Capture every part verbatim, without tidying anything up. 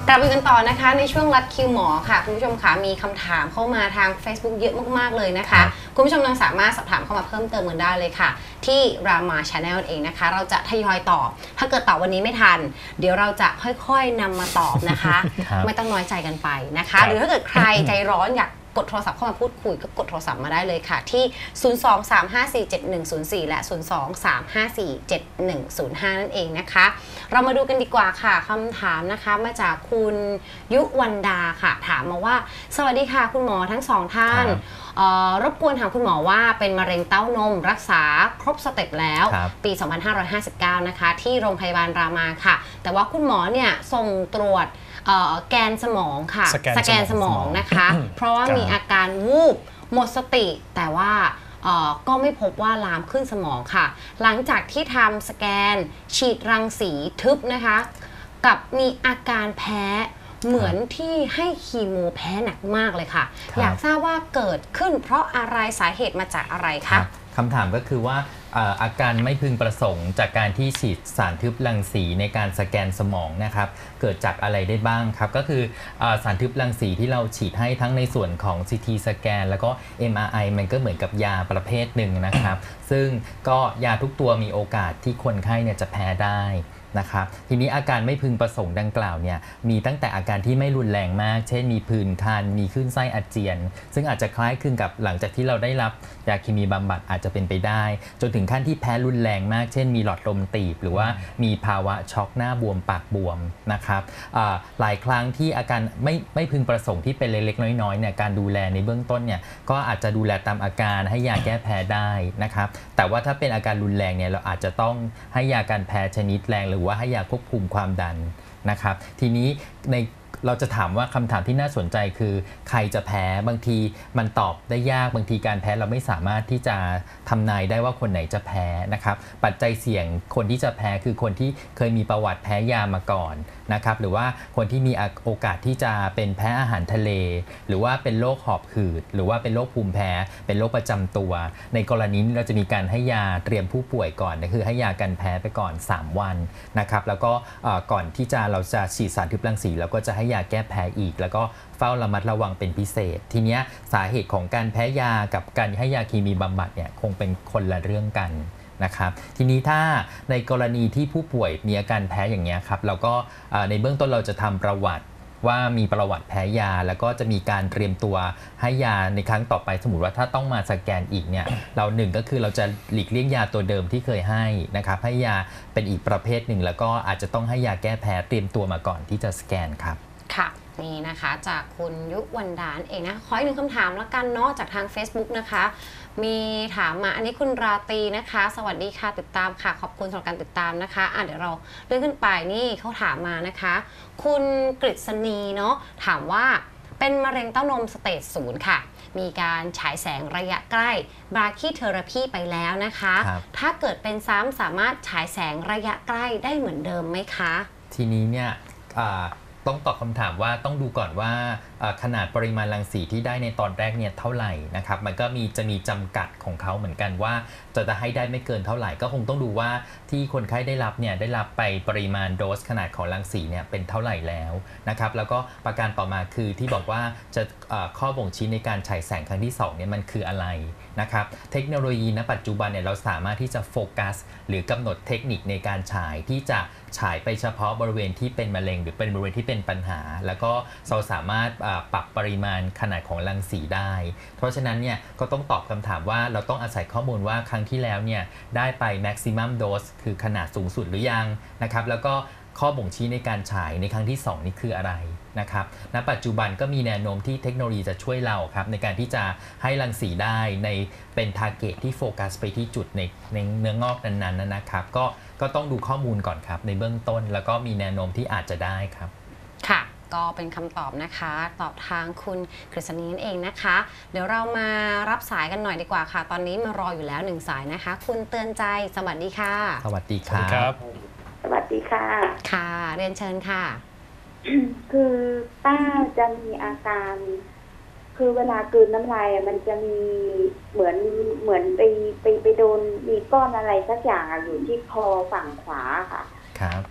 กลับมากันต่อนะคะในช่วงรัดคิวหมอค่ะคุณผู้ชมคะมีคำถามเข้ามาทาง Facebook เยอะมากๆเลยนะคะคุณผู้ชมยังสามารถสอบถามเข้ามาเพิ่มเติมกันได้เลยค่ะที่รามา Channel เองนะคะเราจะทยอยตอบถ้าเกิดตอบวันนี้ไม่ทันเดี๋ยวเราจะค่อยๆนำมาตอบนะคะไม่ต้องน้อยใจกันไปนะคะหรือถ้าเกิดใครใจร้อนอยากกดโทรศัพท์เข้ามาพูดคุยก็กดโทรศัพท์มาได้เลยค่ะที่ศูนย์ สอง สาม ห้า สี่ เจ็ด หนึ่ง ศูนย์ สี่และศูนย์ สอง สาม ห้า สี่ เจ็ด หนึ่ง ศูนย์ ห้านั่นเองนะคะเรามาดูกันดีกว่าค่ะคำถามนะคะมาจากคุณยุวันดาค่ะถามมาว่าสวัสดีค่ะคุณหมอทั้งสองท่านรบกวนถามคุณหมอว่าเป็นมะเร็งเต้านมรักษาครบสเต็ปแล้วปี สองพันห้าร้อยห้าสิบเก้า นะคะที่โรงพยาบาลรามาค่ะแต่ว่าคุณหมอเนี่ยส่งตรวจแกนสมองค่ะสแกนสมองนะคะเพราะว่ามีอาการวูบหมดสติแต่ว่าก็ไม่พบว่าลามขึ้นสมองค่ะหลังจากที่ทำสแกนฉีดรังสีทึบนะคะกับมีอาการแพ้เหมือนที่ให้คีโมแพ้หนักมากเลยค่ะอยากทราบว่าเกิดขึ้นเพราะอะไรสาเหตุมาจากอะไรคะคำถามก็คือว่าอาการไม่พึงประสงค์จากการที่ฉีดสารทึบรังสีในการสแกนสมองนะครับเกิดจากอะไรได้บ้างครับก็คือสารทึบรังสีที่เราฉีดให้ทั้งในส่วนของ ซี ที สแกนแล้วก็ เอ็ม อาร์ ไอ มันก็เหมือนกับยาประเภทหนึ่งนะครับซึ่งก็ยาทุกตัวมีโอกาสที่คนไข้เนี่ยจะแพ้ได้นะครับทีนี้อาการไม่พึงประสงค์ดังกล่าวเนี่ยมีตั้งแต่อาการที่ไม่รุนแรงมากเช่นมีผื่นคันมีคลื่นไส้อาเจียนซึ่งอาจจะคล้ายคลึงกับหลังจากที่เราได้รับยาเคมีบำบัดอาจจะเป็นไปได้จนถึงขั้นที่แพ้รุนแรงมากเช่นมีหลอดลมตีบหรือว่ามีภาวะช็อกหน้าบวมปากบวมนะครับหลายครั้งที่อาการไม่ไม่พึงประสงค์ที่เป็นเล็กๆน้อยๆเนี่ยการดูแลในเบื้องต้นเนี่ยก็อาจจะดูแลตามอาการให้ยาแก้แพ้ได้นะครับแต่ว่าถ้าเป็นอาการรุนแรงเนี่ยเราอาจจะต้องให้ยาการแพ้ชนิดแรงหรือว่าให้ยาควบคุมความดันนะครับทีนี้ในเราจะถามว่าคำถามที่น่าสนใจคือใครจะแพ้บางทีมันตอบได้ยากบางทีการแพ้เราไม่สามารถที่จะทำนายได้ว่าคนไหนจะแพ้นะครับปัจจัยเสี่ยงคนที่จะแพ้คือคนที่เคยมีประวัติแพ้ยามาก่อนนะครับหรือว่าคนที่มีโอกาสที่จะเป็นแพ้อาหารทะเลหรือว่าเป็นโรคหอบหืดหรือว่าเป็นโรคภูมิแพ้เป็นโรคประจำตัวในกรณีนี้เราจะมีการให้ยาเตรียมผู้ป่วยก่อนนะคือให้ยากันแพ้ไปก่อนสามวันนะครับแล้วก็ก่อนที่จะเราจะฉีดสารทึบรังสีเราก็จะให้ยาแก้แพ้อีกแล้วก็เฝ้าระมัดระวังเป็นพิเศษทีนี้สาเหตุของการแพ้ยากับการให้ยาเคมีบำบัดเนี่ยคงเป็นคนละเรื่องกันนะครับทีนี้ถ้าในกรณีที่ผู้ป่วยมีอาการแพ้อย่างนี้ครับเราก็ในเบื้องต้นเราจะทำประวัติว่ามีประวัติแพ้ยาแล้วก็จะมีการเตรียมตัวให้ยาในครั้งต่อไปสมมติว่าถ้าต้องมาสแกนอีกเนี่ยเราหนึ่งก็คือเราจะหลีกเลี่ยงยาตัวเดิมที่เคยให้นะครับให้ยาเป็นอีกประเภทหนึ่งแล้วก็อาจจะต้องให้ยาแก้แพ้เตรียมตัวมาก่อนที่จะสแกนครับค่ะนี่นะคะจากคุณยุวันดานเองนะขออีกหนึ่งคำถามแล้วกันเนาะจากทาง Facebook นะคะมีถามมาอันนี้คุณราตรีนะคะสวัสดีค่ะติดตามค่ะขอบคุณสำหรับการติดตามนะคะอ่ะเดี๋ยวเราเลื่อนขึ้นไปนี่เขาถามมานะคะคุณกฤษณีเนาะถามว่าเป็นมะเร็งเต้านมสเตจศูนย์ค่ะมีการฉายแสงระยะใกล้บราคีเทอราพีไปแล้วนะคะถ้าเกิดเป็นซ้ำสามารถฉายแสงระยะใกล้ได้เหมือนเดิมไหมคะทีนี้เนี่ยต้องตอบคำถามว่าต้องดูก่อนว่าขนาดปริมาณรังสีที่ได้ในตอนแรกเนี่ยเท่าไหร่นะครับมันก็มีจะมีจำกัดของเขาเหมือนกันว่าจะจะให้ได้ไม่เกินเท่าไหร่ก็คงต้องดูว่าที่คนไข้ได้รับเนี่ยได้รับไปปริมาณโดสขนาดของรังสีเนี่ยเป็นเท่าไหร่แล้วนะครับแล้วก็ประการต่อมาคือที่บอกว่าจะข้อบ่งชี้ในการฉายแสงครั้งที่สองเนี่ยมันคืออะไรนะครับเทคโนโลยีณปัจจุบันเนี่ยเราสามารถที่จะโฟกัสหรือกำหนดเทคนิคในการฉายที่จะฉายไปเฉพาะบริเวณที่เป็นมะเร็งหรือเป็นบริเวณที่เป็นปัญหาแล้วก็เราสามารถปรับปริมาณขนาดของรังสีได้เพราะฉะนั้นเนี่ยก็ต้องตอบคำถามว่าเราต้องอาศัยข้อมูลว่าครั้งที่แล้วเนี่ยได้ไป maximum dose คือขนาดสูงสุดหรือยังนะครับแล้วก็ข้อบ่งชี้ในการฉายในครั้งที่สองนี่คืออะไรนะครับณปัจจุบันก็มีแนวโน้มที่เทคโนโลยีจะช่วยเราครับในการที่จะให้รังสีได้ในเป็น target ที่โฟกัสไปที่จุดในในเนื้องอกนั้นๆนะครับก็ก็ต้องดูข้อมูลก่อนครับในเบื้องต้นแล้วก็มีแนวโน้มที่อาจจะได้ครับค่ะก็เป็นคำตอบนะคะตอบทางคุณกฤษณีนั่นเองนะคะเดี๋ยวเรามารับสายกันหน่อยดีกว่าค่ะตอนนี้มารออยู่แล้วหนึ่งสายนะคะคุณเตือนใจสวัสดีค่ะสวัสดีครับสวัสดีค่ะค่ะเรียนเชิญค่ะคือป้าจะมีอาการคือเวลากลืนน้ำลายมันจะมีเหมือนเหมือนไปไปไปโดนมีก้อนอะไรสักอย่างอยู่ที่คอฝั่งขวาค่ะครับ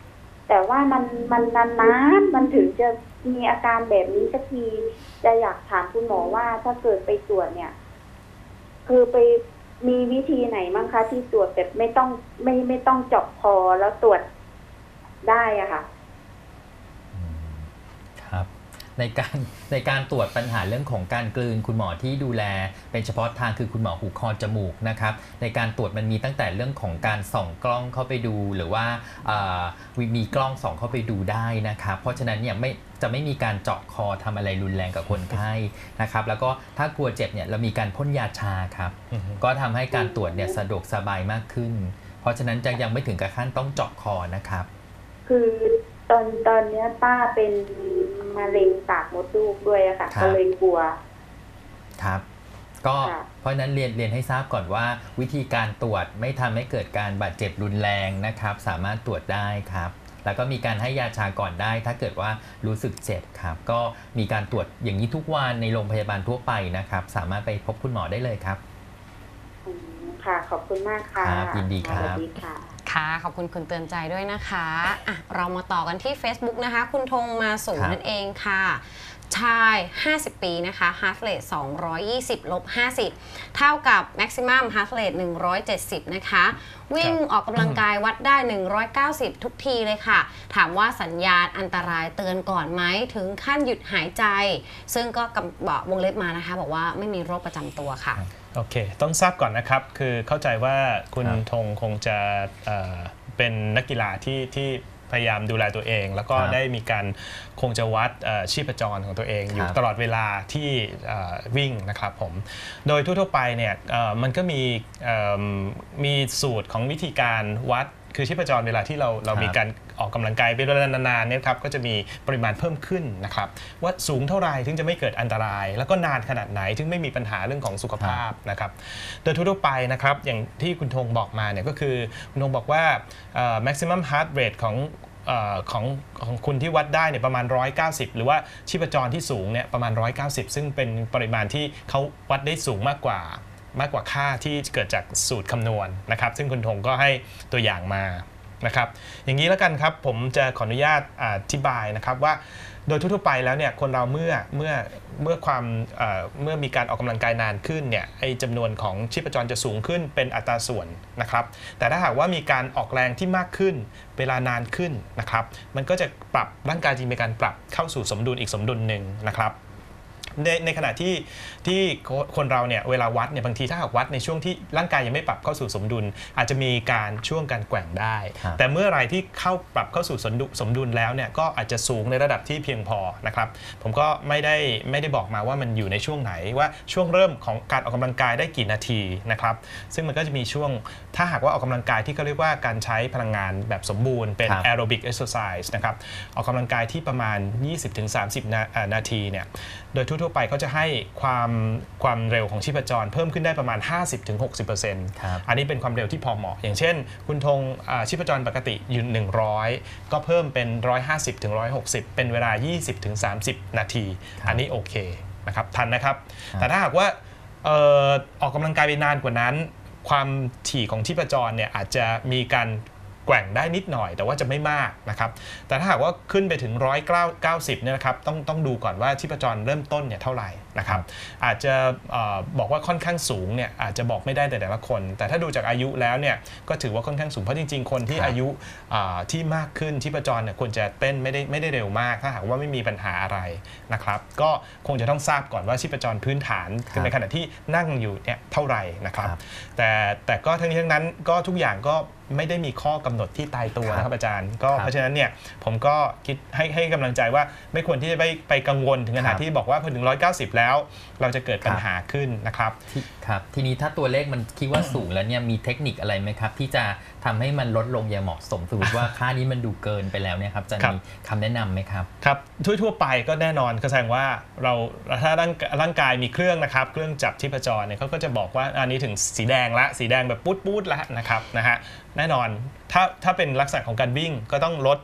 แต่ว่ามันมันนานๆมันถึงจะมีอาการแบบนี้สักทีจะอยากถามคุณหมอว่าถ้าเกิดไปตรวจเนี่ยคือไปมีวิธีไหนมั้งคะที่ตรวจแบบไม่ต้องไม่ไม่ต้องเจาะคอแล้วตรวจได้อะค่ะครับในการในการตรวจปัญหาเรื่องของการกลืนคุณหมอที่ดูแลเป็นเฉพาะทางคือคุณหมอหูคอจมูกนะครับในการตรวจมันมีตั้งแต่เรื่องของการส่องกล้องเข้าไปดูหรือว่ามีกล้องส่องเข้าไปดูได้นะครับเพราะฉะนั้นเนี่ยไม่จะไม่มีการเจาะคอทำอะไรรุนแรงกับคนไข้นะครับแล้วก็ถ้ากลัวเจ็บเนี่ยเรามีการพ่นยาชาครับก็ทำให้การตรวจเนี่ยสะดวกสบายมากขึ้นเพราะฉะนั้นจะยังไม่ถึงกับขั้นต้องเจาะคอนะครับคือตอนตอนนี้ป้าเป็นมะเร็งปากมดลูกด้วยอะค่ะก็เลยกลัวครับก็เพราะนั้นเรียนเรียนให้ทราบก่อนว่าวิธีการตรวจไม่ทำให้เกิดการบาดเจ็บรุนแรงนะครับสามารถตรวจได้ครับแล้วก็มีการให้ยาชาก่อนได้ถ้าเกิดว่ารู้สึกเจ็บครับก็มีการตรวจอย่างนี้ทุกวันในโรงพยาบาลทั่วไปนะครับสามารถไปพบคุณหมอได้เลยครับค่ะขอบคุณมากค่ะยินดีครับสวัสดีค่ะค่ะขอบคุณคุณเตือนใจด้วยนะคะอ่ะเรามาต่อกันที่ Facebook นะคะคุณธงมาสูงนั่นเองค่ะชายห้าสิบปีนะคะ heart rate สองร้อยยี่สิบ ลบ ห้าสิบเท่ากับ maximum heart rate หนึ่งร้อยเจ็ดสิบนะคะวิ่งออกกำลังกายวัดได้หนึ่งร้อยเก้าสิบทุกทีเลยค่ะถามว่าสัญญาณอันตรายเตือนก่อนไหมถึงขั้นหยุดหายใจซึ่งก็บอกวงเล็บมานะคะบอกว่าไม่มีโรคประจำตัวค่ะโอเคต้องทราบก่อนนะครับคือเข้าใจว่าคุณธงคงจะเอ่อเป็นนักกีฬาที่ที่พยายามดูแลตัวเองแล้วก็ได้มีการคงจะวัดชีพจรของตัวเองอยู่ตลอดเวลาที่วิ่งนะครับผมโดยทั่วๆไปเนี่ยมันก็มีมีสูตรของวิธีการวัดคือชีพจรเวลาที่เราเรามีการออกกำลังกายไปเวลานานๆเนี่ยครับก็จะมีปริมาณเพิ่มขึ้นนะครับว่าสูงเท่าไหร่ถึงจะไม่เกิดอันตรายแล้วก็นานขนาดไหนถึงไม่มีปัญหาเรื่องของสุขภาพนะครับโดยทั่วๆไปนะครับอย่างที่คุณธงบอกมาเนี่ยก็คือคุณธงบอกว่า maximum heart rate ของของของคุณที่วัดได้เนี่ยประมาณหนึ่งร้อยเก้าสิบหรือว่าชีพจรที่สูงเนี่ยประมาณหนึ่งร้อยเก้าสิบซึ่งเป็นปริมาณที่เขาวัดได้สูงมากกว่ามากกว่าค่าที่เกิดจากสูตรคำนวณนะครับซึ่งคุณธงก็ให้ตัวอย่างมานะครับอย่างนี้แล้วกันครับผมจะขออนุญาตอธิบายนะครับว่าโดยทั่วไปแล้วเนี่ยคนเราเมื่อเมื่อเมื่อความเอ่อเมื่อมีการออกกำลังกายนานขึ้นเนี่ยไอ้จำนวนของชีพจรจะสูงขึ้นเป็นอัตราส่วนนะครับแต่ถ้าหากว่ามีการออกแรงที่มากขึ้นเวลานานขึ้นนะครับมันก็จะปรับร่างกายจริงเป็นการปรับเข้าสู่สมดุลอีกสมดุลหนึ่งนะครับในในขณะที่ที่คนเราเนี่ยเวลาวัดเนี่ยบางทีถ้าหากวัดในช่วงที่ร่างกายยังไม่ปรับเข้าสู่สมดุลอาจจะมีการช่วงการแกว่งได้แต่เมื่อไรที่เข้าปรับเข้าสู่สมดุลสมดุลแล้วเนี่ยก็อาจจะสูงในระดับที่เพียงพอนะครับผมก็ไม่ได้ไม่ได้บอกมาว่ามันอยู่ในช่วงไหนว่าช่วงเริ่มของการออกกำลังกายได้กี่นาทีนะครับซึ่งมันก็จะมีช่วงถ้าหากว่าออกกำลังกายที่เขาเรียกว่าการใช้พลังงานแบบสมบูรณ์เป็น aerobic exercise นะครับออกกำลังกายที่ประมาณ ยี่สิบถึงสามสิบ นาทีเนี่ยโดยทั่วไปเขาจะให้ความความเร็วของชีพจรเพิ่มขึ้นได้ประมาณ ห้าสิบถึงหกสิบเปอร์เซ็นต์ อันนี้เป็นความเร็วที่พอเหมาะอย่างเช่นคุณธงชีพจรปกติอยู่หนึ่งร้อยก็เพิ่มเป็นหนึ่งร้อยห้าสิบถึงหนึ่งร้อยหกสิบเป็นเวลา ยี่สิบถึงสามสิบ นาทีอันนี้โอเคนะครับทันนะครับแต่ถ้าหากว่าออออกกำลังกายไปนานกว่านั้นความถี่ของชีพจรเนี่ยอาจจะมีการแกว่งได้นิดหน่อยแต่ว่าจะไม่มากนะครับแต่ถ้าหากว่าขึ้นไปถึงหนึ่งร้อยเก้าสิบเนี่ยนะครับต้องต้องดูก่อนว่าชีพจรเริ่มต้นเนี่ยเท่าไหร่นะครับอาจจะบอกว่าค่อนข้างสูงเนี่ยอาจจะบอกไม่ได้แต่แต่ละคนแต่ถ้าดูจากอายุแล้วเนี่ยก็ถือว่าค่อนข้างสูงเพราะจริงๆคนที่อายุที่มากขึ้นชีพจรเนี่ยควรจะเต้นไม่ได้ไม่ได้เร็วมากถ้าหากว่าไม่มีปัญหาอะไรนะครับก็คงจะต้องทราบก่อนว่าชีพจรพื้นฐานในขณะที่นั่งอยู่เนี่ยเท่าไหร่นะครับแต่แต่ก็ทั้งนี้ทั้งนั้นก็ทุกอย่างก็ไม่ได้มีข้อกำหนดที่ตายตัวนะครับอาจารย์ก็เพราะฉะนั้นเนี่ยผมก็คิดให้ให้กำลังใจว่าไม่ควรที่จะไปไปกังวลถึงขนาดที่บอกว่าพอถึงหนึ่งร้อยเก้าสิบแล้วเราจะเกิดปัญหาขึ้นนะครับครับทีนี้ถ้าตัวเลขมันคิดว่าสูงแล้วเนี่ยมีเทคนิคอะไรไหมครับที่จะทำให้มันลดลงอย่างเหมาะสมสมมติว่าค่านี้มันดูเกินไปแล้วเนี่ยครับจะมีคำแนะนำไหมครับครับทั่วๆไปก็แน่นอนก็แสดงว่าเราถ้าร่างร่างกายมีเครื่องนะครับเครื่องจับชีพจรเนี่ยเขาก็จะบอกว่าอันนี้ถึงสีแดงละสีแดงแบบปุ๊ดๆแล้วนะครับนะฮะแน่นอนถ้าถ้าเป็นลักษณะของการวิ่งก็ต้องลด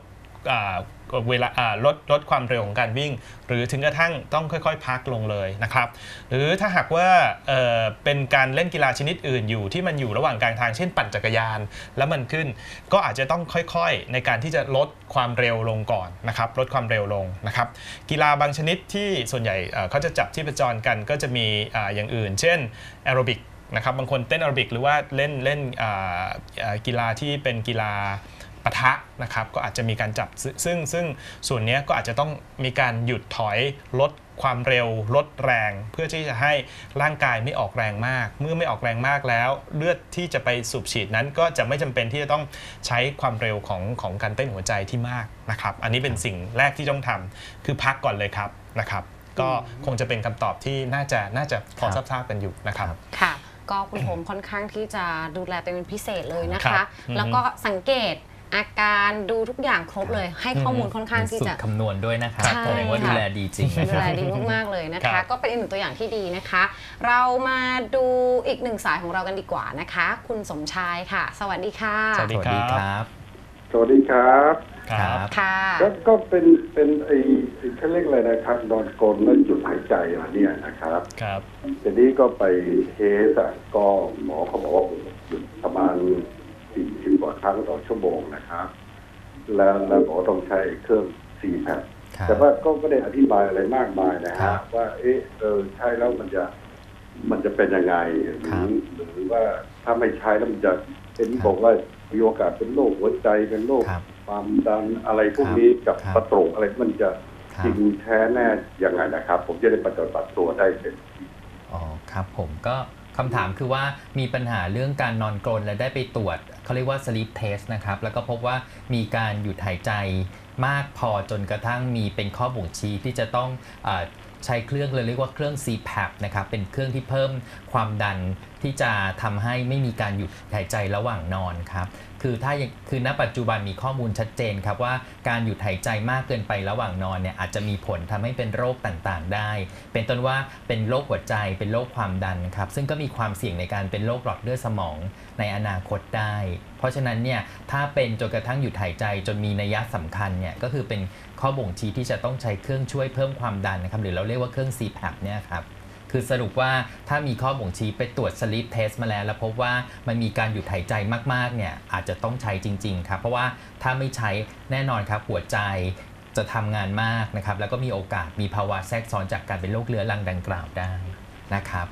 เวลาลดลดความเร็วของการวิ่งหรือถึงกระทั่งต้องค่อยๆพักลงเลยนะครับหรือถ้าหากว่า เ, เป็นการเล่นกีฬาชนิดอื่นอยู่ที่มันอยู่ระหว่างกลางทางเช่นปั่นจักรยานแล้วมันขึ้นก็อาจจะต้องค่อยๆในการที่จะลดความเร็วลงก่อนนะครับลดความเร็วลงนะครับกีฬาบางชนิดที่ส่วนใหญ่เขาจะจับชีพจรกันก็จะมีอย่างอื่นเช่นแอโรบิกนะครับบางคนเต้นแอโรบิกหรือว่าเล่นเล่นกีฬาที่เป็นกีฬาปะทะนะครับก็อาจจะมีการจับซึ่งซึ่งส่วนนี้ก็อาจจะต้องมีการหยุดถอยลดความเร็วลดแรงเพื่อที่จะให้ร่างกายไม่ออกแรงมากเมื่อไม่ออกแรงมากแล้วเลือดที่จะไปสูบฉีดนั้นก็จะไม่จำเป็นที่จะต้องใช้ความเร็วของของการเต้นหัวใจที่มากนะครับอันนี้เป็นสิ่งแรกที่ต้องทำคือพักก่อนเลยครับนะครับก็คงจะเป็นคำตอบที่น่าจะน่าจะพอทราบๆกันอยู่นะครับค่ะก็คุณผมค่อนข้างที่จะดูแลเป็นพิเศษเลยนะคะแล้วก็สังเกตอาการดูทุกอย่างครบเลยให้ข้อมูลค่อนข้างที่จะคำนวณด้วยนะคะแสดงว่าดูแลดีจริงดูแลดีมากๆเลยนะคะก็เป็นอีกหนึ่งตัวอย่างที่ดีนะคะเรามาดูอีกหนึ่งสายของเรากันดีกว่านะคะคุณสมชายค่ะสวัสดีค่ะสวัสดีครับสวัสดีครับครับค่ะก็เป็นเป็นไอ้เขาเรียกอะไรนะครับนอนกลนแล้วหยุดหายใจอะไรเนี่ยนะครับครับทีนี้ก็ไปเทสก็หมอเขาบอกว่าหยุดประมาณสี่สิบกว่าครั้งต่อชั่วโมงนะครับแล้วแล้วหมอต้องใช้เครื่อง ซี แพป แต่ว่าก็ไม่ได้อธิบายอะไรมากมายนะฮะว่าเออเออใช้แล้วมันจะมันจะเป็นยังไงหรือหรือว่าถ้าไม่ใช้แล้วมันจะเป็นบอกว่ามีโอกาสเป็นโรคหัวใจเป็นโรคความดันอะไรพวกนี้กับประโตกอะไรมันจะจริงแท้แน่ยังไงนะครับผมจะได้ปฏิบัติตัวได้เต็มที่อ๋อครับผมก็คำถามคือว่ามีปัญหาเรื่องการนอนกรนและได้ไปตรวจเขาเรียกว่า sleep test นะครับแล้วก็พบว่ามีการหยุดหายใจมากพอจนกระทั่งมีเป็นข้อบ่งชี้ที่จะต้องเอ่อใช้เครื่องเรียกว่าเครื่อง ซี แพป นะครับเป็นเครื่องที่เพิ่มความดันที่จะทำให้ไม่มีการหยุดหายใจระหว่างนอนครับคือถ้าคือณปัจจุบันมีข้อมูลชัดเจนครับว่าการหยุดหายใจมากเกินไประหว่างนอนเนี่ยอาจจะมีผลทำให้เป็นโรคต่างๆได้เป็นต้นว่าเป็นโรคหัวใจเป็นโรคความดันครับซึ่งก็มีความเสี่ยงในการเป็นโรคหลอดเลือดสมองในอนาคตได้เพราะฉะนั้นเนี่ยถ้าเป็นจนกระทั่งหยุดหายใจจนมีนัยสำคัญเนี่ยก็คือเป็นข้อบ่งชี้ที่จะต้องใช้เครื่องช่วยเพิ่มความดันนะครับหรือเราเรียกว่าเครื่อง ซี แพป เนี่ยครับคือสรุปว่าถ้ามีข้อบ่งชี้ไปตรวจ sleep test มาแล้วแล้วพบว่ามันมีการหยุดหายใจมากๆเนี่ยอาจจะต้องใช้จริงๆครับเพราะว่าถ้าไม่ใช้แน่นอนครับหัวใจจะทำงานมากนะครับแล้วก็มีโอกาสมีภาวะแทรกซ้อนจากการเป็นโรคเรื้อรังดังกล่าวได้นะครับ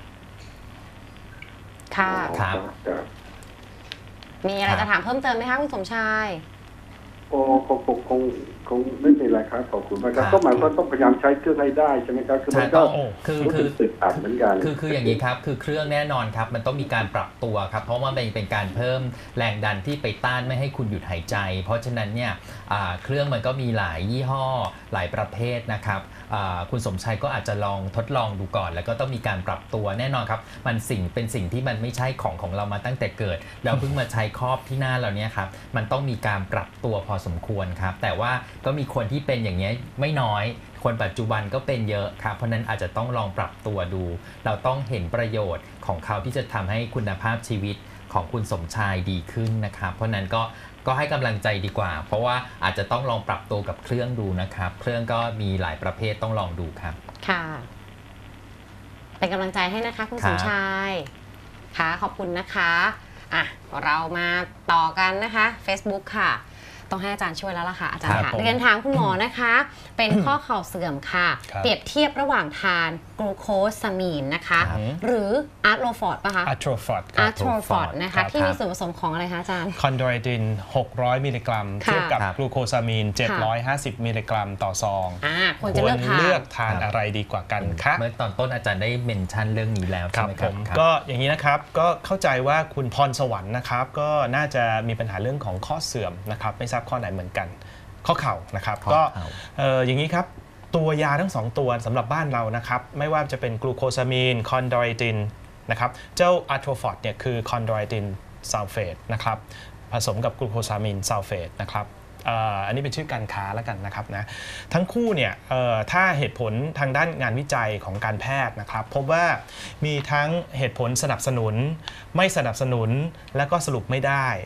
ค่ะครับมีอะไรจะถามเพิ่มเติมไหมคะคุณสมชายคงคงคงคงคงไม่มีอะไรครับขอบคุณมากครับก็หมายความต้องพยายามใช้เครื่องให้ได้ใช่ไหมครับคือมันก็คือคือติดอัดเหมือนกันคือคืออย่างนี้ครับคือเครื่องแน่นอนครับมันต้องมีการปรับตัวครับเพราะว่าเป็นเป็นการเพิ่มแรงดันที่ไปต้านไม่ให้คุณหยุดหายใจเพราะฉะนั้นเนี่ยเครื่องมันก็มีหลายยี่ห้อหลายประเภทนะครับคุณสมชัยก็อาจจะลองทดลองดูก่อนแล้วก็ต้องมีการปรับตัวแน่นอนครับมันสิ่งเป็นสิ่งที่มันไม่ใช่ของของเรามาตั้งแต่เกิดเราเพิ่งมาใช้ครอบที่หน้าเราเนี่ยครับมันต้องมีการปรับตัวพอสมควรครับแต่ว่าก็มีคนที่เป็นอย่างนี้ไม่น้อยคนปัจจุบันก็เป็นเยอะครับเพราะนั้นอาจจะต้องลองปรับตัวดูเราต้องเห็นประโยชน์ของเขาที่จะทำให้คุณภาพชีวิตของคุณสมชายดีขึ้นนะครับเพราะนั้นก็ก็ให้กำลังใจดีกว่าเพราะว่าอาจจะต้องลองปรับตัวกับเครื่องดูนะครับเครื่องก็มีหลายประเภทต้องลองดูครับค่ะเป็นกำลังใจให้นะคะคุณสมชายค่ะขอบคุณนะคะอ่ะเรามาต่อกันนะคะ Facebook ค่ะต้องให้อาจารย์ช่วยแล้วล่ะค่ะอาจารย์ค่ะเรียนถามคุณหมอนะคะเป็นข้อเข่าเสื่อมค่ะเปรียบเทียบระหว่างทานกลูโคสซามีนนะคะหรืออาร์โทรฟอร์ดป่ะคะอาร์โทรฟอร์ดอาร์โทรฟอร์ดนะคะที่มีส่วนผสมของอะไรคะอาจารย์คอนโดรตินหกร้อยมิลลิกรัมเทียบกับกลูโคซามีนเจ็ดร้อยห้าสิบมิลลิกรัมต่อซองควรจะเลือกทานเลือกทานอะไรดีกว่ากันคะเมื่อตอนต้นอาจารย์ได้เมนชั่นเรื่องนี้แล้วใช่ไหมครับก็อย่างนี้นะครับก็เข้าใจว่าคุณพรสวรรค์นะครับก็น่าจะมีปัญหาเรื่องของข้อเสื่อมนะครับไม่ทราบข้อไหนเหมือนกันข้อเข่านะครับก็อย่างนี้ครับตัวยาทั้งสองตัวสำหรับบ้านเรานะครับไม่ว่าจะเป็นกลูโคซามีนคอนโดรตินนะครับเจ้าอาร์โทรฟอร์ดเนี่ยคือคอนโดรตินซัลเฟตนะครับผสมกับกลูโคซามีนซัลเฟตนะครับอันนี้เป็นชื่อการค้าแล้วกันนะครับนะทั้งคู่เนี่ยถ้าเหตุผลทางด้านงานวิจัยของการแพทย์นะครับพบว่ามีทั้งเหตุผลสนับสนุนไม่สนับสนุนและก็สรุปไม่ได้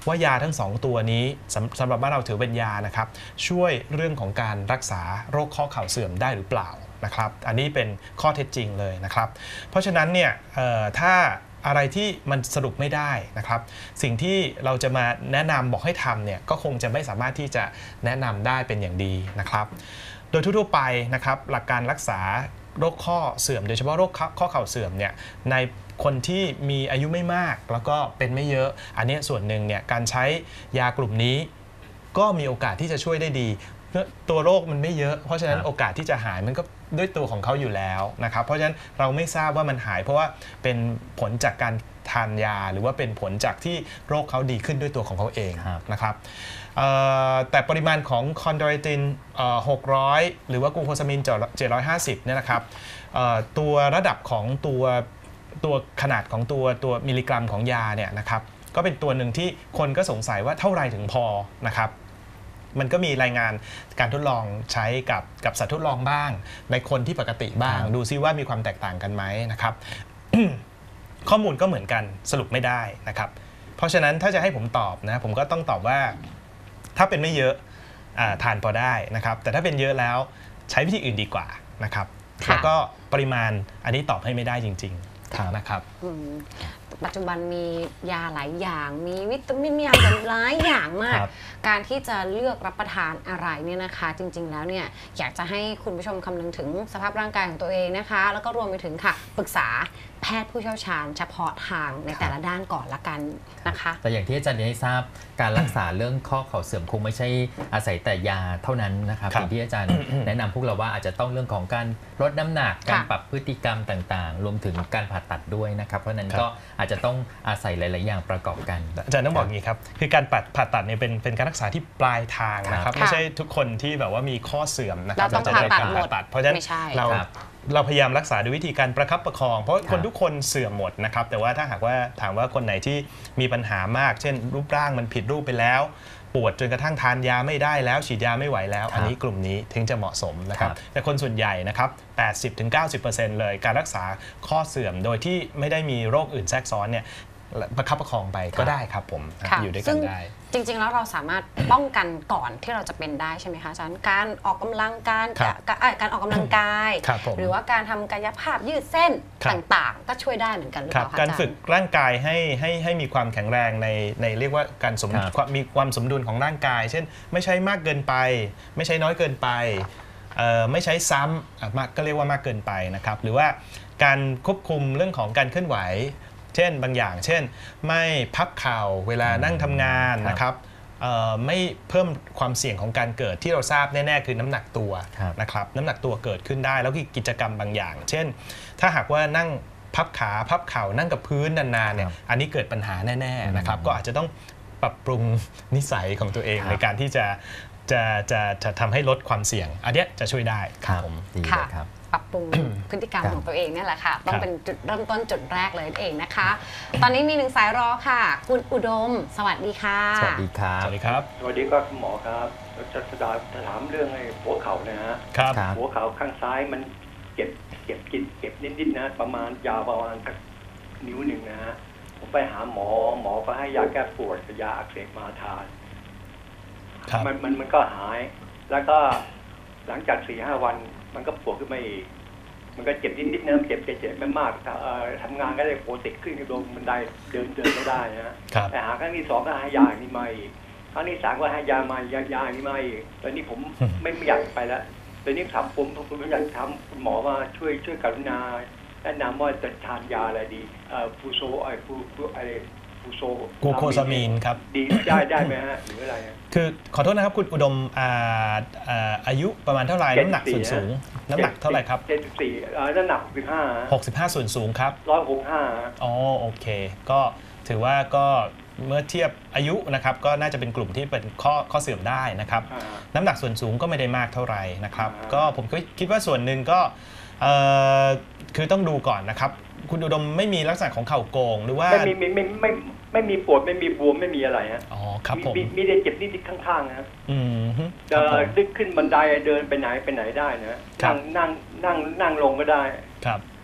ว่ายาทั้งสองตัวนี้สำสำหรับบ้านเราถือเป็นยานะครับช่วยเรื่องของการรักษาโรคข้อเข่าเสื่อมได้หรือเปล่านะครับอันนี้เป็นข้อเท็จจริงเลยนะครับเพราะฉะนั้นเนี่ยถ้าอะไรที่มันสรุปไม่ได้นะครับสิ่งที่เราจะมาแนะนำบอกให้ทำเนี่ยก็คงจะไม่สามารถที่จะแนะนำได้เป็นอย่างดีนะครับโดยทั่วๆไปนะครับหลักการรักษาโรคข้อเสื่อมโดยเฉพาะโรคข้อเข่าเสื่อมเนี่ยในคนที่มีอายุไม่มากแล้วก็เป็นไม่เยอะอันนี้ส่วนหนึ่งเนี่ยการใช้ยากลุ่มนี้ก็มีโอกาสที่จะช่วยได้ดีตัวโรคมันไม่เยอะเพราะฉะนั้นโอกาสที่จะหายมันก็ด้วยตัวของเขาอยู่แล้วนะครับเพราะฉะนั้นเราไม่ทราบว่ามันหายเพราะว่าเป็นผลจากการทานยาหรือว่าเป็นผลจากที่โรคเขาดีขึ้นด้วยตัวของเขาเองนะครับแต่ปริมาณของคอนโดรตินหกร้อยหรือว่ากลูโคซามินเจ็ดร้อยห้าสิบเนี่ยนะครับตัวระดับของตัวตัวขนาดของตัวตัวมิลลิกรัมของยาเนี่ยนะครับก็เป็นตัวหนึ่งที่คนก็สงสัยว่าเท่าไรถึงพอนะครับมันก็มีรายงานการทดลองใช้กับกับสัตว์ทดลองบ้างในคนที่ปกติบ้างดูซิว่ามีความแตกต่างกันไหมนะครับ ข้อมูลก็เหมือนกันสรุปไม่ได้นะครับเพราะฉะนั้นถ้าจะให้ผมตอบนะผมก็ต้องตอบว่าถ้าเป็นไม่เยอะทานพอได้นะครับแต่ถ้าเป็นเยอะแล้วใช้วิธีอื่นดีกว่านะครับแล้วก็ปริมาณอันนี้ตอบให้ไม่ได้จริงๆนะครับปัจจุบันมียาหลายอย่างมีวิตามินมีอะไรหลายอย่างมากการที่จะเลือกรับประทานอะไรเนี่ยนะคะจริงๆแล้วเนี่ยอยากจะให้คุณผู้ชมคำนึงถึงสภาพร่างกายของตัวเองนะคะแล้วก็รวมไปถึงค่ะปรึกษาแพทย์ผู้เชี่ยวชาญเฉพาะทางในแต่ละด้านก่อนละกันนะคะแต่อย่างที่อาจารย์ได้ทราบการรักษาเรื่องข้อเข่าเสื่อมคงไม่ใช่อาศัยแต่ยาเท่านั้นนะครับอย่างที่อาจารย์แนะนำพวกเราว่าอาจจะต้องเรื่องของการลดน้ำหนักการปรับพฤติกรรมต่างๆรวมถึงการผ่าตัดด้วยนะครับเพราะนั้นก็อาจจะต้องอาศัยหลายๆอย่างประกอบกันอาจารย์ต้องบอกอย่างนี้ครับคือการผ่าตัดเนี่ยเป็นเป็นการรักษาที่ปลายทางนะครับไม่ใช่ทุกคนที่แบบว่ามีข้อเสื่อมนะครับเราต้องผ่าตัดหมดเพราะฉะนั้นเราเราพยายามรักษาด้วยวิธีการประคับประคองเพราะคนทุกคนเสื่อมหมดนะครับแต่ว่าถ้าหากว่าถามว่าคนไหนที่มีปัญหามากเช่นรูปร่างมันผิดรูปไปแล้วปวดจนกระทั่งทานยาไม่ได้แล้วฉีดยาไม่ไหวแล้วอันนี้กลุ่มนี้ถึงจะเหมาะสมนะครับแต่คนส่วนใหญ่นะครับ แปดสิบถึงเก้าสิบเปอร์เซ็นต์ เลยการรักษาข้อเสื่อมโดยที่ไม่ได้มีโรคอื่นแทรกซ้อนเนี่ยประคับประคองไปก็ได้ครับผมอยู่ด้วยกันได้จริงๆแล้วเราสามารถป้องกันก่อนที่เราจะเป็นได้ใช่ไหมคะอาจารย์การออกกำลังการการออกกำลังกายหรือว่าการทำกายภาพยืดเส้นต่างๆก็ช่วยได้เหมือนกันหรือเปล่าคะการฝึกร่างกายให้ให้ให้มีความแข็งแรงในในเรียกว่าการสมมีความสมดุลของร่างกายเช่นไม่ใช่มากเกินไปไม่ใช่น้อยเกินไปไม่ใช้ซ้ำมากก็เรียกว่ามากเกินไปนะครับหรือว่าการควบคุมเรื่องของการเคลื่อนไหวเช่นบางอย่างเช่นไม่พับเข่าเวลานั่งทำงานนะครับไม่เพิ่มความเสี่ยงของการเกิดที่เราทราบแน่ๆคือน้ำหนักตัวนะครับน้ำหนักตัวเกิดขึ้นได้แล้วก็กิจกรรมบางอย่างเช่นถ้าหากว่านั่งพับขาพับเข่านั่งกับพื้นนานๆเนี่ยอันนี้เกิดปัญหาแน่ๆนะครับก็อาจจะต้องปรับปรุงนิสัยของตัวเองในการที่จะจะจะจะทำให้ลดความเสี่ยงอันนี้จะช่วยได้ครับดีเลยครับปรับปรุงพฤติกรรมของตัวเองนี่แหละค่ะต้องเป็นจุดเริ่มต้นจุดแรกเลยเองนะคะตอนนี้มีหนึ่งสายรอค่ะคุณอุดมสวัสดีค่ะสวัสดีครับสวัสดีครับสวัสดีครับคุณหมอครับจะจะถามเรื่องไอ้หัวเข่านะฮะครับหัวเข่าข้างซ้ายมันเจ็บเจ็บกินเจ็บนิดๆนะประมาณยาวประมาณนิ้วหนึ่งนะฮะผมไปหาหมอหมอก็ให้ยาแก้ปวดกับยาอักเสบมาทานมันมันมันก็หายแล้วก็หลังจากสี่ห้าวันมันก็ปวดขึ้นมาอีกมันก็เจ็บนิดๆนะเจ็บเจ็บไม่มากทำงานก็ได้โปรติกขึ้นลงบันไดเดินเดินก็ได้นะแต่หาครั้งที่สองก็ให้ยาอย่างนี้มาอีกครั้งที่สามก็ให้ยามายายาอย่างนี้มาอีกตอนนี้ผมไม่ไม่อยากไปแล้วตอนนี้ถามผมผมอยากทำคุณหมอมาช่วยช่วยกรุณาแนะนำว่าจะทานยาอะไรดีฟูโซไอฟูฟูไอฟูโซกูโคซามีนครับดีได้ได้ไหมฮะหรืออะไรคือขอโทษนะครับคุณอุดมอายุประมาณเท่าไหร่น้ำหนักส่วนสูงน้ำหนักเท่าไหร่ครับเจ็ดสิบสี่น้ำหนักหกสิบห้าหกสิบห้าส่วนสูงครับร้อยหกสิบห้าอ๋อโอเคก็ถือว่าก็เมื่อเทียบอายุนะครับก็น่าจะเป็นกลุ่มที่เป็นข้อข้อเสื่อมได้นะครับน้ำหนักส่วนสูงก็ไม่ได้มากเท่าไหร่นะครับก็ผมก็คิดว่าส่วนหนึ่งก็คือต้องดูก่อนนะครับคุณอุดมไม่มีลักษณะของเข่าโกงหรือว่าไม่มีไม่ไม่ไม่ไม่มีปวดไม่มีบวมไม่มีอะไรฮะอ๋อครับผมมีแต่เจ็บนิดๆข้างๆนะครับอืมจะดึกขึ้นบันไดเดินไปไหนไปไหนได้นะนั่งนั่งนั่งนั่งลงก็ได้ครับ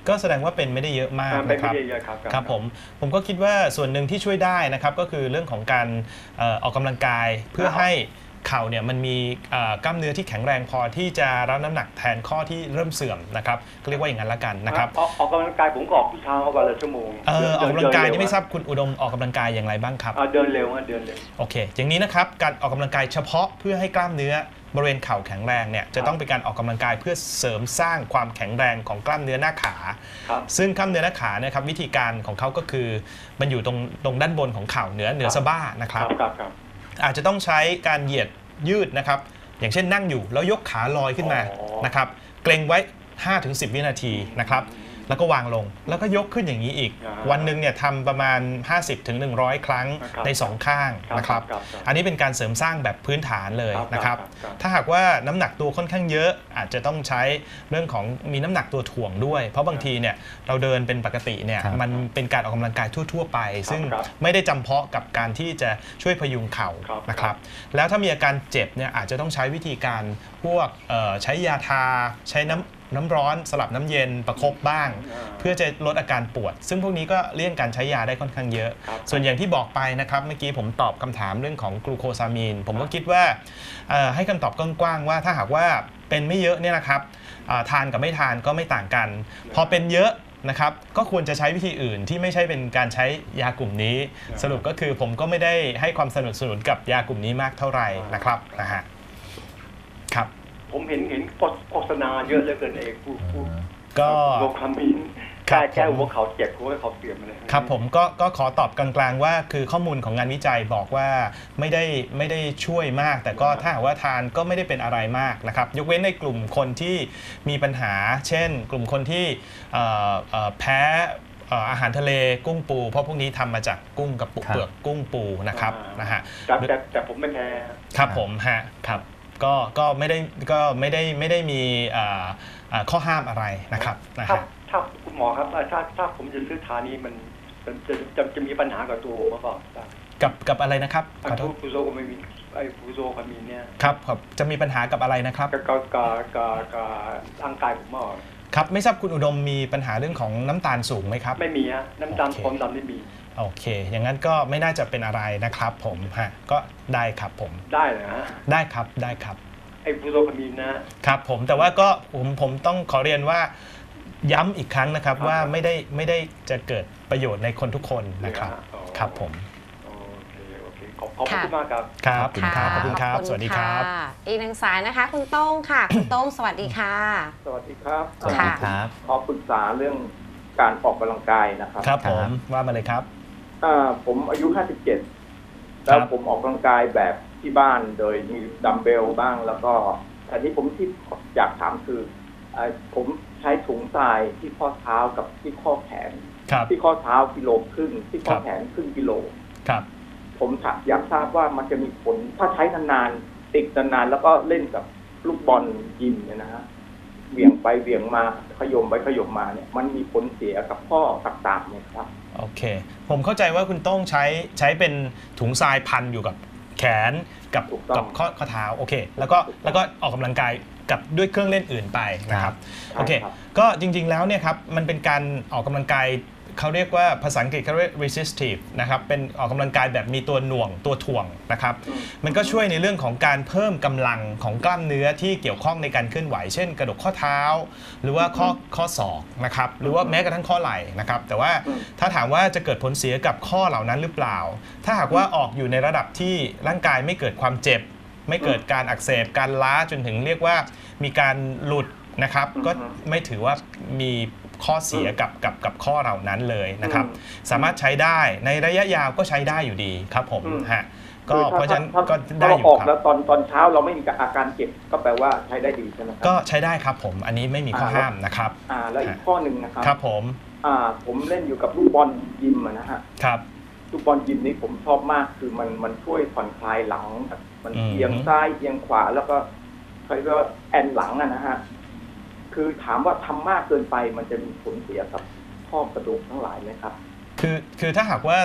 ก็แสดงว่าเป็นไม่ได้เยอะมากอ่าเป็นนะครับไม่ได้เยอะครับครับผมผมก็คิดว่าส่วนหนึ่งที่ช่วยได้นะครับก็คือเรื่องของการเอ่อออกกำลังกายเพื่อให้เข่าเนี่ยมันมีเอ่อกล้ามเนื้อที่แข็งแรงพอที่จะรับน้ำหนักแทนข้อที่เริ่มเสื่อมนะครับก็เรียกว่าอย่างนั้นละกันนะครับออกออกกำลังกายผมก็ออกทุกเช้าวันละชั่วโมงเออออกกำลังกายเดินี่ไม่เร็วทราบคุณอุดมออกกำลังกายอย่างไรบ้างครับอ่าเดินเร็วอ่ะเดินเร็วโอเคอย่างนี้นะครับการออกกำลังกายเฉพาะเพื่อให้กล้ามเนื้อบริเวณเข่าแข็งแรงเนี่ยจะต้องเป็นการออกกำลังกายเพื่อเสริมสร้างความแข็งแรงของกล้ามเนื้อหน้าขาครับซึ่งกล้ามเนื้อหน้าขาเนี่ยครับวิธีการของเขาก็คือมันอยู่ตรงตรงด้านบนของเข่าเหนือเหนือสะบ้านะครับครับครับอาจจะต้องใช้การเหยียดยืดนะครับอย่างเช่นนั่งอยู่แล้วยกขาลอยขึ้นมาอ๋อนะครับเกรงไว้ ห้าถึงสิบ วินาทีนะครับแล้วก็วางลงแล้วก็ยกขึ้นอย่างนี้อีกอ่าวันหนึ่งเนี่ยทำประมาณ ห้าสิบถึงหนึ่งร้อย ครั้งนะครับในสองข้างครับนะครับครับครับอันนี้เป็นการเสริมสร้างแบบพื้นฐานเลยครับนะครับครับครับถ้าหากว่าน้ำหนักตัวค่อนข้างเยอะอาจจะต้องใช้เรื่องของมีน้ำหนักตัวถ่วงด้วย เพราะบางทีเนี่ยเราเดินเป็นปกติเนี่ยครับมันเป็นการออกกำลังกายทั่ว ๆ ไป ซึ่งครับไม่ได้จำเพาะกับการที่จะช่วยพยุงเข่าครับนะครับแล้วถ้ามีอาการเจ็บเนี่ยอาจจะต้องใช้วิธีการพวกเอ่อใช้ยาทาใช้น้ำน้ำร้อนสลับน้ำเย็นประคบบ้างอ่าเพื่อจะลดอาการปวด ซึ่งพวกนี้ก็เลี่ยงการใช้ยาได้ค่อนข้างเยอะครับส่วนอย่างที่บอกไปนะครับเมื่อกี้ผมตอบคำถามเรื่องของกลูโคซามีนผมก็คิดว่าเอ่อให้คำตอบกว้างๆว่าถ้าหากว่าเป็นไม่เยอะเนี่ยนะครับอ่าทานกับไม่ทานก็ไม่ต่างกัน พอเป็นเยอะนะครับก็ควรจะใช้วิธีอื่นที่ไม่ใช่เป็นการใช้ยากลุ่มนี้ สรุปก็คือผมก็ไม่ได้ให้ความสนับสนุนกับยากลุ่มนี้มากเท่าไหร่นะครับนะฮะครับผมเห็นเห็นโฆษณาเยอะเหลือเกินเองผู้ผู้ก็โรคามินครัแก้บแก้ผมหัวเขาเจ็บหัวเขาเสื่อมอะไรครับผมก็ก็ขอตอบกลางๆว่าคือข้อมูลของงานวิจัยบอกว่าไม่ได้ไม่ได้ช่วยมาก แต่ก็ถ้าหากว่าทานก็ไม่ได้เป็นอะไรมากนะครับยกเว้นในกลุ่มคนที่มีปัญหา เช่น กลุ่มคนที่เอ่อเอ่อแพ้เอ่ออาหารทะเลกุ้งปู เพราะพวกนี้ทำมาจากกุ้งกับปูครับเปลือกกุ้งปูนะครับนะฮะแต่แต่แต่ผมไม่แพ้ครับผมฮะครับก็ก็ไม่ได้ก็ไม่ได้ไม่ได้มีเอ่อเอ่อข้อห้ามอะไรนะครับนะถ้าฮะถ้าคุณหมอครับถ้าถ้าผมจะซื้อทานี้มันมันจะจะจะมีปัญหากับตัวผมหรือเปล่ากับกับอะไรนะครับไอ้ขอโทฟูษฟูโซคามินไอ้ฟูโซคามินเนี่ยครับครับจะมีปัญหากับอะไรนะครับกับกับกับกับกับร่างกายผมอ่ะครับไม่ทราบคุณอุดมมีปัญหาเรื่องของน้ำตาลสูงไหมครับไม่มีฮะน้ำตาลโอเคความดันไม่มีโอเค อย่างนั้นก็ไม่น่าจะเป็นอะไรนะครับผมฮะก็ได้ครับผมได้เลยฮะได้ครับได้ครับไอ้ฟูโซคามินนะครับผมแต่ว่าก็ผมผมต้องขอเรียนว่าย้ำอีกครั้งนะครับครับว่าไม่ได้ไม่ได้จะเกิดประโยชน์ในคนทุกคนนะครับอ๋อครับผมโอเคโอเคขอบขอบคุณมากครับครับค่ะขอบคุณครับขอสวัสดีครับะอีกหนึ่งสายนะคะ คุณโต้งค่ะ คุณโต้งสวัสดีค่ะสวัสดีครับสวัสดีครับขอปรึกษาเรื่องการออกกำลังกายนะครับครับผมครับว่ามาเลยครับอ่าผมอายุ ห้าสิบเจ็ดครัแล้วบผมออกกำลังกายแบบที่บ้านโดยมีดัมเบลบ้าง แล้วก็อันนี้ผมที่อยากถามคืออ่าผมใช้ถุงทรายที่ข้อเท้ากับที่ข้อแขนครับที่ข้อเท้ากิโลครึ่งที่ข้อครับแขนครึ่งกิโลครับผมอยากทราบว่ามันจะมีผลถ้าใช้นานๆติดนานๆแล้วก็เล่นกับลูกบอลยิมเนี่ยนะฮะเหวี่ยงไปเหวี่ยงมาขยมไปขยมมาเนี่ยมันมีผลเสียกับข้อต่างๆไหมครับโอเค ผมเข้าใจว่าคุณโต้งใช้ใช้เป็นถุงทรายพันอยู่กับแขนกับถูกต้องกับข้อข้อเท้าโอเค แล้วก็แล้วก็ออกกำลังกายกับด้วยเครื่องเล่นอื่นไปนะครับครับโอเคครับก็จริงๆแล้วเนี่ยครับมันเป็นการออกกำลังกายเขาเรียกว่าภาษาอังกฤษเขาเรียก resistive นะครับเป็นออกกำลังกายแบบมีตัวหน่วงตัวถ่วงนะครับ มันก็ช่วยในเรื่องของการเพิ่มกำลังของกล้ามเนื้อที่เกี่ยวข้องในการเคลื่อนไหว เช่น กระดูกข้อเท้า หรือว่าข้อข้อศอกนะครับหรือว่าแม้กระทั่งข้อไหล่นะครับแต่ว่าถ้าถามว่าจะเกิดผลเสียกับข้อเหล่านั้นหรือเปล่า ถ้าหากว่าออกอยู่ในระดับที่ร่างกายไม่เกิดความเจ็บ ไม่เกิดการอักเสบการล้าจนถึงเรียกว่ามีการหลุดนะครับก็ไม่ถือว่ามีข้อเสียกับกับกับข้อเหล่านั้นเลยนะครับสามารถใช้ได้ในระยะยาวก็ใช้ได้อยู่ดีครับผมอืมฮะก็คือเพราะฉะนั้นถ้าก็ถ้าได้เราอยู่ออกคแล้รับวตอนตอนเช้าเราไม่มีอาการเจ็บก็แปลว่าใช้ได้ดีใช่ไหมครัก็ใช้ได้ครับผมอันนี้ไม่มีข้อห้ามนะครับอ่าแล้วอีกข้อหนึ่งนะครับครับผมอ่าผมเล่นอยู่กับลูกบอลยิมอะนะฮะครับลูกบอลยิมนี้ผมชอบมากคือมันมันช่วยผ่อนคลายหลังแบบมันอืมเอียงซ้ายเอียงขวาแล้วก็เขาเรียกว่าแอนหลังอะนะฮะคือถามว่าทำมากเกินไปมันจะมีผลเสียกับข้อกระดูกทั้งหลายไหมครับคือคือถ้าหากว่า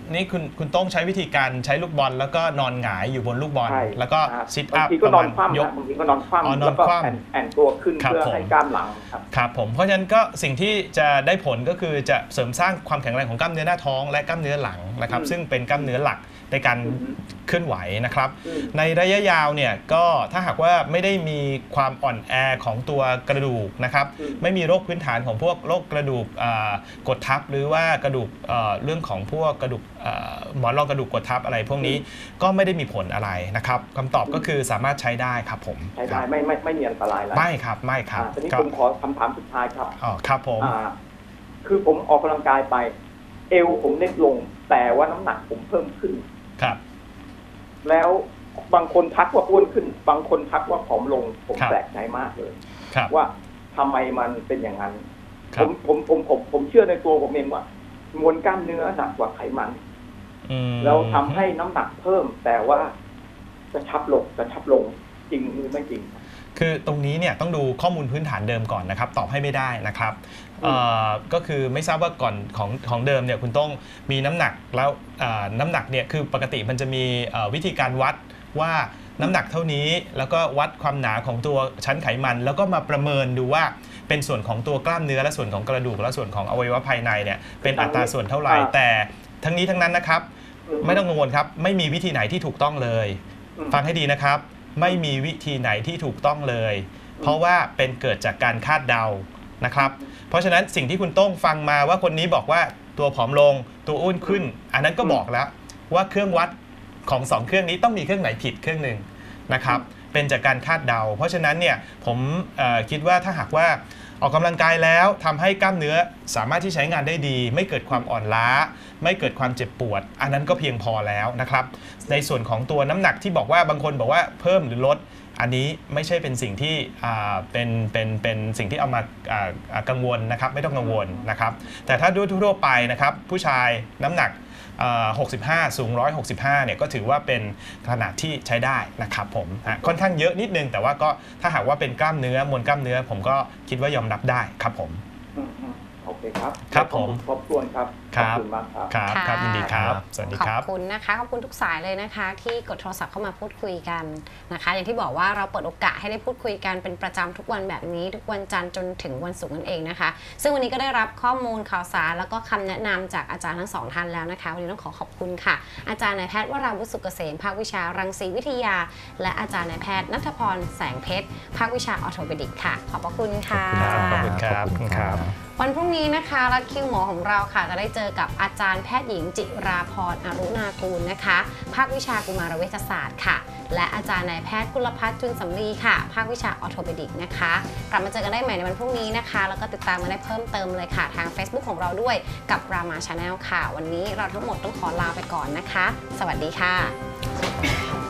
นี่คุณคุณต้องใช้วิธีการใช้ลูกบอลแล้วก็นอนหงายอยู่บนลูกบอลใช่แล้วก็ซิทอับางพทีก็นอนคว่ำนะบางทีก็นอนคอ๋อว่ำนอแล้นวก็คว่ำแอนแอนตัวขึ้นครับเพื่อผมให้กล้ามหลังครับครับผมเพราะฉะนั้นก็สิ่งที่จะได้ผลก็คือจะเสริมสร้างความแข็งแรงของกล้ามเนื้อหน้าท้องและกล้ามเนื้อหลังนะครับอืมซึ่งเป็นกล้ามเนื้อหลักในการอืมเคลื่อนไหวนะครับอืมในระยะยาวเนี่ยก็ถ้าหากว่าไม่ได้มีความอ่อนแอของตัวกระดูกนะครับอืมไม่มีโรคพื้นฐานของพวกโรคกระดูกอ่ากดทับหรือว่ากระดูกเอ่อเรื่องของพวกกระดูกเอ่อหมอนรองกระดูกกดทับอะไรพวกนี้ก็ไม่ได้มีผลอะไรนะครับคำตอบก็คือสามารถใช้ได้ครับผมใช้ได้ไม่ไม่ไม่มีอันตรายอะไรไม่ครับไม่ครับอ่าทีนี้ก็ผมขอคำถามสุดท้ายครับอ๋อครับผมอ่าคือผมออกกำลังกายไป เอวผมเล็กลง แต่ว่าน้ำหนักผมเพิ่มขึ้นครับแล้วบางคนทักว่าอ้วนขึ้น บางคนทักว่าผอมลง ผมครับแปลกใจมากเลยครับว่าทำไมมันเป็นอย่างนั้นคผรับมผมผมผมผมเชื่อในตัวผมเองว่ามวลกล้ามเนื้อหนักกว่าไขมันอืมแล้วทำให้น้ำหนักเพิ่ม แต่ว่ากระชับลงกระชับลงจริงหรือไม่จริงคือตรงนี้เนี่ยต้องดูข้อมูลพื้นฐานเดิมก่อนนะครับตอบให้ไม่ได้นะครับเอ่อก็คือไม่ทราบว่าก่อนของของเดิมเนี่ยคุณต้องมีน้ำหนักแล้วเอ่อน้ำหนักเนี่ยคือปกติมันจะมีเอ่อวิธีการวัดว่าน้ำหนักเท่านี้แล้วก็วัดความหนาของตัวชั้นไขมัน แล้วก็มาประเมินดูว่าเป็นส่วนของตัวกล้ามเนื้อและส่วนของกระดูกและส่วนของอวัยวะภายในเนี่ยเป็นอัตราส่วนเท่าไหร่อ่าแต่ทั้งนี้ทั้งนั้นนะครับอืมไม่ต้องกังวลครับไม่มีวิธีไหนที่ถูกต้องเลยอืมฟังให้ดีนะครับ ไม่มีวิธีไหนที่ถูกต้องเลย เพราะว่าเป็นเกิดจากการคาดเดานะครับ เพราะฉะนั้นสิ่งที่คุณโต้งฟังมาว่าคนนี้บอกว่าตัวผอมลงตัวอ้วนขึ้น อันนั้นก็บอกแล้วว่าเครื่องวัดของสองเครื่องนี้ต้องมีเครื่องไหนผิดเครื่องหนึ่งนะครับเป็นจากการคาดเดา เพราะฉะนั้นเนี่ยผมเอ่อคิดว่าถ้าหากว่าออกกำลังกายแล้วทำให้กล้ามเนื้อสามารถที่ใช้งานได้ดี ไม่เกิดความอ่อนล้า ไม่เกิดความเจ็บปวด อันนั้นก็เพียงพอแล้วนะครับในส่วนของตัวน้ำหนักที่บอกว่าบางคนบอกว่าเพิ่มหรือลด อันนี้ไม่ใช่เป็นสิ่งที่อ่าเป็นเป็นเป็นสิ่งที่เอามาอ่าอ่ากังวลนะครับไม่ต้องกังวลนะครับแต่ถ้าด้วยทั่วๆไปนะครับผู้ชายน้ำหนักอ่าหกสิบห้าสูงหนึ่งร้อยหกสิบห้าเนี่ยก็ถือว่าเป็นขนาดที่ใช้ได้นะครับผมอ่ะค่อนข้างเยอะนิดนึงแต่ว่าก็ถ้าหากว่าเป็นกล้ามเนื้อมวลกล้ามเนื้อผมก็คิดว่ายอมรับได้ครับผมอืมอืมโอเคครับครับผมครบถ้วนครับคขรัอบบ คุณมากครับครับค่ะครับยินดีครับ สวัสดีขอครับบคุณนะคะขอบคุณทุกสายเลยนะคะ ที่กดโทรศัพท์เข้ามาพูดคุยกันนะคะ อย่างที่บอกว่าเราเปิดโอกาสให้ได้พูดคุยกันเป็นประจำทุกวันแบบนี้ ทุกวันจันทร์จนถึงวันศุกร์นั่นเองนะคะ ซึ่งวันนี้ก็ได้รับข้อมูลข่าวสารแล้วก็คำแนะนำจากอาจารย์ทั้งสองท่านแล้วนะคะวันนี้ต้องขอขอบคุณค่ะ อาจารย์นายแพทย์วราวุฒิสุกเกษมภาควิชารังสีวิทยา และอาจารย์นายแพทย์ณัฐพรแสงเพชรภาควิชาออร์โทเปดิกค่ะ ขอบพระคุณค่ะขอบคุณครับขอบคุณครับวันพรุ่งนี้นะคะรัดคิวหมอของเราค่ะจะได้เจอกับอาจารย์แพทย์หญิงจิราพรอรุณากูลนะคะ ภาควิชากุมารเวชศาสตร์ค่ะ และอาจารย์นายแพทย์กุลพัฒน์จุนสำลีค่ะ ภาควิชาออร์โทเปดิกนะคะกลับมาเจอกันได้ใหม่ในวันพรุ่งนี้นะคะ แล้วก็ติดตามกันได้เพิ่มเติมเลยค่ะทาง Facebook ของเราด้วยกับ Rama Channel ค่ะ วันนี้เราทั้งหมดต้องขอลาไปก่อนนะคะ สวัสดีค่ะ